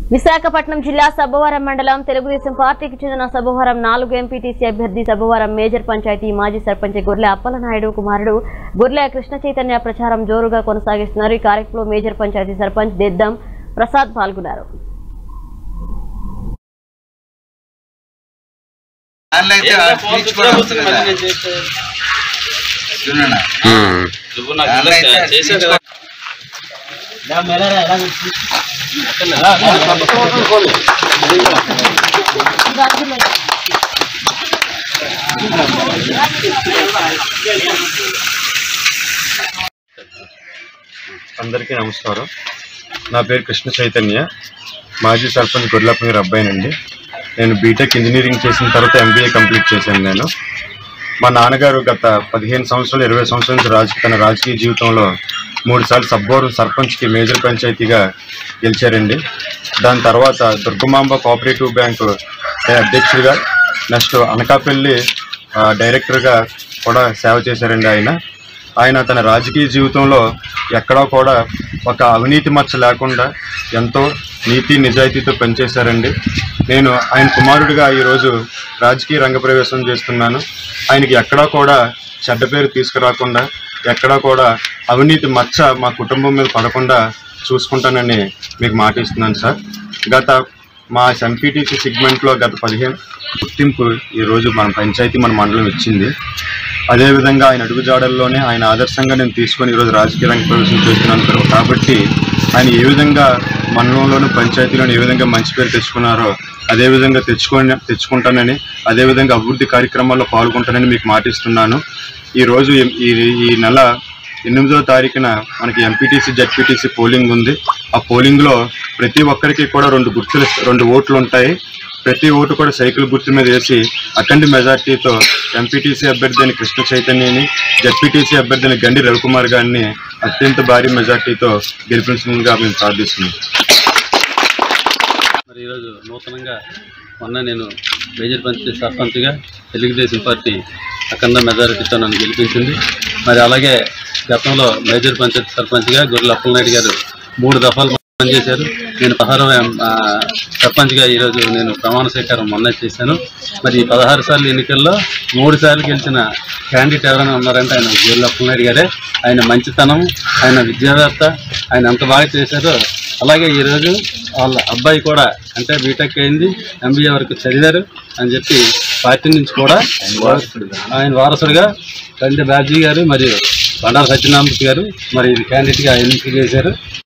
విశాఖపట్నం జిల్లా సబ్బవరం మండలం తెలుగుదేశం పార్టీకి చెందిన సబ్బవరం 4 ఎంపీటీసీ అభ్యర్థి సబ్బవరం మేజర్ పంచాయతీ మాజీ సర్పంచ్ గొర్లె అప్పలనాయుడు కుమారుడు గొర్లె కృష్ణ చైతన్య ప్రచారం జోరుగా కొనసాగిస్తున్నారు। ఈ కార్యక్రమంలో మేజర్ పంచాయతీ సర్పంచ్ దెద్దం ప్రసాద్ పాల్గొన్నారు। అందరికీ నమస్కారం। నా పేరు కృష్ణ చైతన్య, మాజీ సర్పంచ్ గొర్లె అబ్బాయినండి। నేను బీటెక్ ఇంజనీరింగ్ చేసిన తర్వాత ఎంబీఏ కంప్లీట్ చేశాను। మా నాన్నగారు గత 15 సంవత్సరాలు 20 సంవత్సరాల నుంచి తన రాజకీయ జీవితంలో 3 సార్లు సబ్బవరం సర్పంచ్కి మేజర్ పంచాయతీగా గెలిచారండి। దాని తర్వాత దుర్గమాంబ కోఆపరేటివ్ బ్యాంకు అధ్యక్షుడిగా, నెక్స్ట్ అనకాపల్లి డైరెక్టర్గా కూడా సేవ చేశారండి। ఆయన తన రాజకీయ జీవితంలో ఎక్కడా కూడా ఒక అవినీతి మచ్చ లేకుండా ఎంతో నీతి నిజాయితీతో పనిచేశారండి। నేను ఆయన కుమారుడిగా ఈరోజు రాజకీయ రంగ ప్రవేశం చేస్తున్నాను। ఆయనకి ఎక్కడా కూడా చెడ్డ పేరు తీసుకురాకుండా, ఎక్కడా కూడా అవినీతి మచ్చ మా కుటుంబం మీద పడకుండా చూసుకుంటానని మీకు మాట ఇస్తున్నాను సార్। గత మా ఎంపీటీసీ సెగ్మెంట్లో గత 15 గుర్తింపు ఈరోజు మన పంచాయతీ మన మండలం ఇచ్చింది। అదేవిధంగా ఆయన అడుగుజాడల్లోనే ఆయన ఆదర్శంగా నేను తీసుకొని ఈరోజు రాజకీయ రంగ ప్రవేశం చేస్తున్నాను కాబట్టి ఆయన ఏ విధంగా మండలంలోనూ పంచాయతీలోనూ ఏ విధంగా మంచి పేరు తెచ్చుకున్నారో అదేవిధంగా తెచ్చుకుంటానని, అదేవిధంగా అభివృద్ధి కార్యక్రమాల్లో పాల్గొంటానని మీకు మాటిస్తున్నాను। ఈరోజు ఈ నెల 8వ తారీఖున మనకి ఎంపీటీసీ జెడ్పీటీసీ పోలింగ్ ఉంది। ఆ పోలింగ్లో ప్రతి ఒక్కరికి కూడా 2 ఓట్లు ఉంటాయి। ప్రతి ఓటు కూడా సైకిల్ గుర్తు మీద వేసి అఖండ మెజార్టీతో ఎంపీటీసీ అభ్యర్థి అయిన కృష్ణ చైతన్యని, జెడ్పీటీసీ అభ్యర్థి అయిన గండి రవికుమార్ గారిని అత్యంత భారీ మెజార్టీతో గెలిపించగా మేము ప్రార్థిస్తున్నాం। మరి ఈరోజు నూతనంగా మొన్న నేను మేజర్ పంచాయతీ సర్పంచ్గా తెలుగుదేశం పార్టీ అఖండ మెజారిటీతో నన్ను గెలిపించింది। మరి అలాగే గతంలో మేజర్ పంచాయతీ సర్పంచ్గా గొర్లె అప్పలనాయుడు గారు 3 దఫాలు పనిచేశారు। నేను 16వ సర్పంచ్గా ఈరోజు నేను ప్రమాణ స్వీకారం మొన్న చేశాను। మరి 16 సార్లు ఎన్నికల్లో 3 సార్లు గెలిచిన క్యాండిడేట్ ఎవరైనా ఉన్నారంటే ఆయన గొర్లె అప్పలనాయుడు గారే। ఆయన మంచితనం, ఆయన విద్యావేత్త, ఆయన ఎంత బాగా చేశారో అలాగే ఈరోజు వాళ్ళ అబ్బాయి కూడా అంటే బీటెక్ అయింది, ఎంబీఏ వరకు చదివారు అని చెప్పి పార్టీ నుంచి కూడా ఆయన వారసుడిగా కంది బాబ్జీ గారు మరియు బండారు సత్యనారాయణ గారు మరి క్యాండిడేట్గా ఎన్నిక చేశారు।